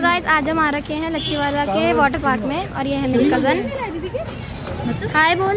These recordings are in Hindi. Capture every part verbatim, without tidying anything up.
गाइस आज हम आ रखे हैं लक्कीवाला के वाटर पार्क में और ये है मेरी कजन। हाय बोल।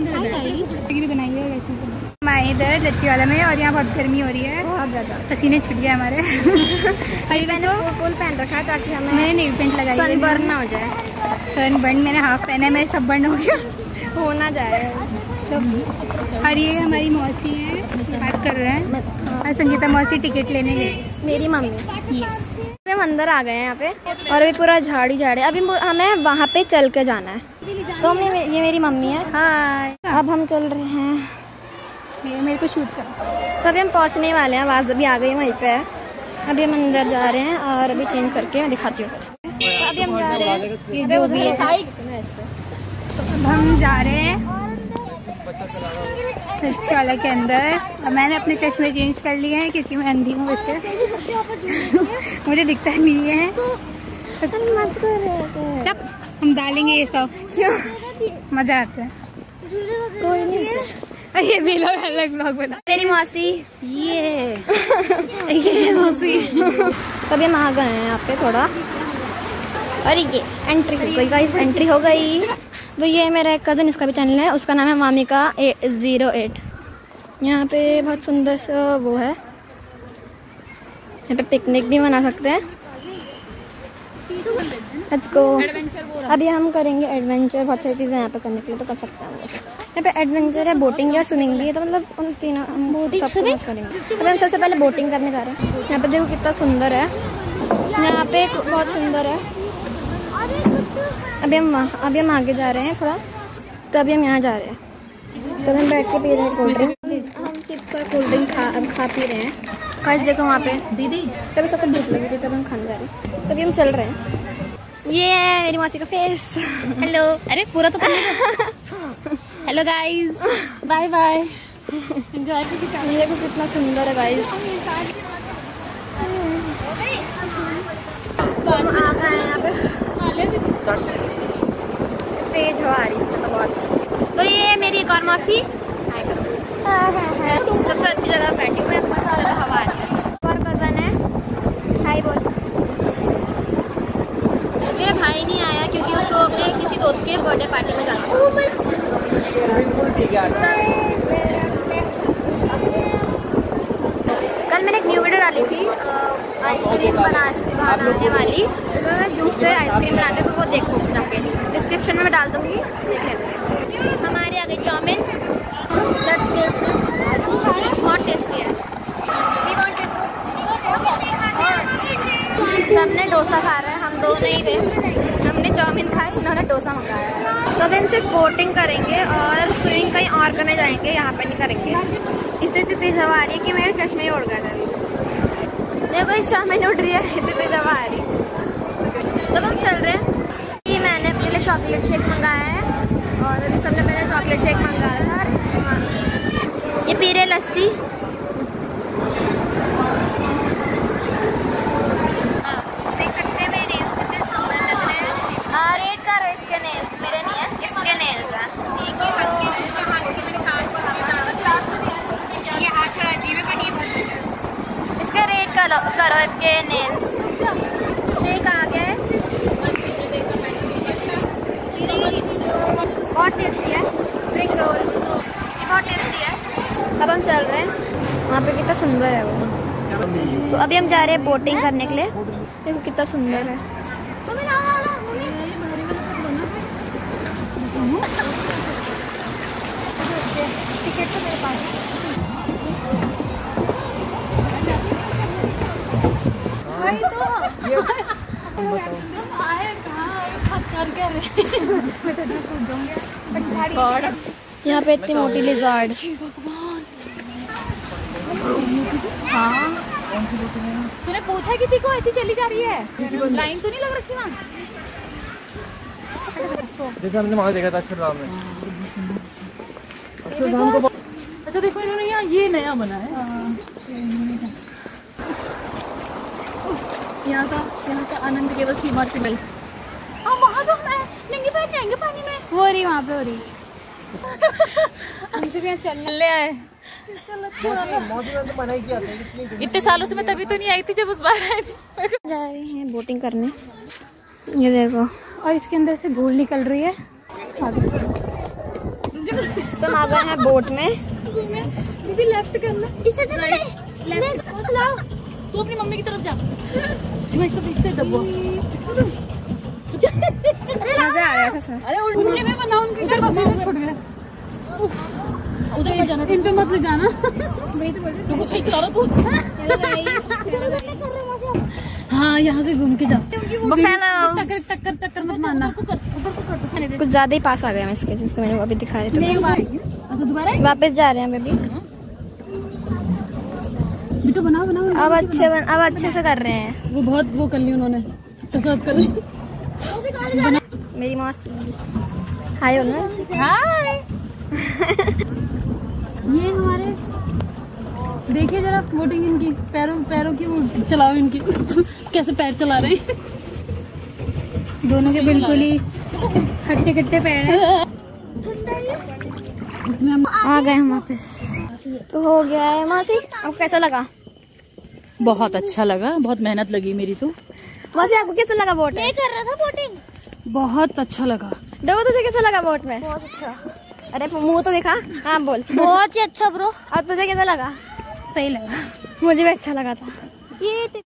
मैं इधर लच्छीवाला में और यहाँ बहुत गर्मी हो रही है, बहुत ज्यादा पसीने छूट गए हमारे। मैंने फुल पहन रखा है ताकि हमें मैंने नेल पेंट लगाई, सन बर्न ना हो जाए। सन बर्न मैंने हाफ पहना है, मेरे सब बर्न हो गया, हो ना जाए। तो और ये हमारी मौसी है, बात कर रहे हैं और संगीता मौसी टिकट लेने गई, मेरी मम्मी। यस हम अंदर आ गए हैं यहाँ पे और अभी पूरा झाड़ी झाड़ी, अभी हमें वहाँ पे चल के जाना है। तो हमने, ये मेरी मम्मी है। हाय, अब हम चल रहे हैं, मेरे, मेरे को शूट कर। तो अभी हम पहुँचने वाले हैं, आवाज़ अभी आ गई वहीं पे है। अभी हम अंदर जा रहे हैं और अभी चेंज करके मैं दिखाती हूँ। तो अभी हम जा रहे हैं, ये जो भी है तो अब हम जा रहे हैं लच्छीवाला के अंदर। और मैंने अपने चश्मे चेंज कर लिए हैं क्योंकि मैं अंधी हूँ, इससे मुझे दिखता नहीं है। मत कर ऐसे। जब हम डालेंगे ये सब, क्यों? मजा आता है। कोई नहीं, ये भी लोग अलग ब्लॉग बना। मेरी मौसी ये ये मौसी। तभी हम आ गए हैं यहाँ पे थोड़ा, और ये एंट्री हो गई गाइस, एंट्री हो गई। तो ये मेरा एक कज़न, इसका भी चैनल है, उसका नाम है मामिका ज़ीरो एट। यहाँ पे बहुत सुंदर सा वो है, यहाँ पे पिकनिक भी मना सकते हैं। Let's go. अभी हम करेंगे एडवेंचर, बहुत सारी चीज़ें यहाँ पे करने के लिए तो कर सकते हैं हम लोग। यहाँ पे एडवेंचर है, बोटिंग या स्विमिंग भी है, तो मतलब उन तीनों हम बोटिंग सब करेंगे। तो हम सबसे पहले बोटिंग करने जा रहे हैं। यहाँ पे देखो कितना सुंदर है, यहाँ पे बहुत सुंदर है। अभी हम अभी हम आगे जा रहे हैं थोड़ा, तो अभी हम यहाँ जा रहे हैं। तो हम बैठ के पी रहे हैं कोल्ड ड्रिंक, हम चिप्स और कोल्ड ड्रिंक खा अब खा पी रहे हैं। कैसे देखो वहाँ पे दीदी, तभी सबको भूख लगी थी, तब हम खाने जा रहे हैं। तभी हम चल रहे हैं। ये है मेरी मौसी का फेस। हेलो, अरे पूरा तो hello guys, bye bye, enjoy कीजिए। देखो कितना सुंदर है गाइस। हम आ गए हैं यहाँ पे, तेज हवा आ रही है तो बहुत। तो ये मेरी एक और मौसी सबसे अच्छी जगह बैठी हुई है, सबसे ज़्यादा हवा आ रही है। और कज़न है, हाय बोल। मेरा भाई नहीं आया क्योंकि उसको अपने किसी दोस्त के बर्थडे पार्टी में जाना कल मैंने एक न्यू वीडियो डाली थी आइसक्रीम बना बनाने वाली, उसमें मैं जूस से आइसक्रीम बनाते तो वो देखो जाके, डिस्क्रिप्शन में मैं डाल दूँगी, देख लेना। हमारे आ गई चाउमीन, लेट्स टेस्ट, बहुत टेस्टी है। वी वांटेड, सबने डोसा खा रहे हैं, हम दोनों ही थे। हमने चाउमीन खाई, इन्होंने डोसा मंगाया है। तो अभी हम सिर्फ बोटिंग करेंगे और स्विमिंग कहीं और करने जाएंगे, यहाँ पे नहीं करेंगे। इससे इतनी तेज हवा आ रही है कि मेरे चश्मे ही उड़ गए थे। देखो इस चाउमीन उड़ रही है, इतनी तेज हवा आ रही है। तो हम चल रहे हैं। ये मैंने अपने लिए चॉकलेट शेक मंगाया है और अभी सबने मैंने चॉकलेट शेक मंगाया है। ये पी रहे लस्सी। देख सकते हैं मेरे नेल्स कितने सुंदर लग रहे हैं। हाँ, रेट करो इसके नेल्स, मेरे नहीं है, इसके नेल्स हैं। इसका रेट करो, करो इसके नेल्स। शेक आ गया है, बहुत टेस्टी है। स्प्रिंग रोल ये बहुत टेस्टी है। अब हम चल रहे हैं, वहाँ पे कितना सुंदर है वो। तो अभी हम जा रहे हैं बोटिंग करने के लिए, देखो कितना सुंदर है। टिकट तो मेरे पास वही तो। यहाँ पे इतनी मोटी लिज़ार्ड। हाँ, तूने पूछा किसी को ऐसी चली जा रही है? लाइन तो नहीं लग रखी वहाँ? जैसे हमने वहाँ देखा था अक्षरधाम में। अक्षरधाम को अच्छा देखो, इन्होंने यहाँ ये नया बना है। यहाँ का यहाँ का आनंद केवल सीमा से मिल। हाँ, वहाँ तो मैं नंगे पैर जाएंगे पानी में। वो रही वहाँ पे, हो रही हमसे भी यहाँ चलने ले आए। इतने सालों से मैं तभी तो नहीं आई थी जब उस बार आई थी। जा रहे हैं बोटिंग करने, ये देखो। और इसके अंदर से धूल निकल रही है। तो हम आ गए हैं बोट में। दीदी लेफ्ट करना, इससे लेफ्ट लाओ। तू अपनी मम्मी की तरफ जा, सिवाय सब इससे दबो। मजा आ रहा है सर। अरे उनके में बनाओ, उनके घर बस छोड़ गए। उधर मत जाना, इन पे मत ले जाना। वही तो बोल रही तुमको सही चला रहा तू। हूँ। हाँ यहाँ से घूम के जाओ। वो फैला टक्कर टक्कर टक्कर मत मारना। कुछ ज्यादा ही पास आ गए हम इसके, जिसको मैंने अभी दिखाया था। दोबारा वापस जा रहे हैं बेबी। बिटू बनाओ बनाओ। अब अच्छे बन, अब अच्छे से कर रहे हैं। वो बहुत वो कर ली उन्होंने, कसरत कर ली। मेरी मौसी हाय बोलो। हाय। ये हमारे देखिए जरा बोटिंग इनकी, पैरों पैरों की वो चलाओ इनकी कैसे पैर चला रहे हैं। दोनों के बिल्कुल ही खट्टे खट्टे पैर हैं। इसमें हम आ गए हम वापस। तो हो गया है मौसी, आपको कैसा लगा? बहुत अच्छा लगा, बहुत मेहनत लगी मेरी तो। मौसी आपको कैसा लगा बोट में? कर रहा था बोटिंग। बहुत अच्छा लगा। देखो तुझे कैसा लगा बोट में? बहुत अच्छा। अरे मुंह तो दिखा। हाँ बोल। बहुत ही अच्छा ब्रो। और तुझे कैसा लगा? सही लगा। मुझे भी अच्छा लगा था। ये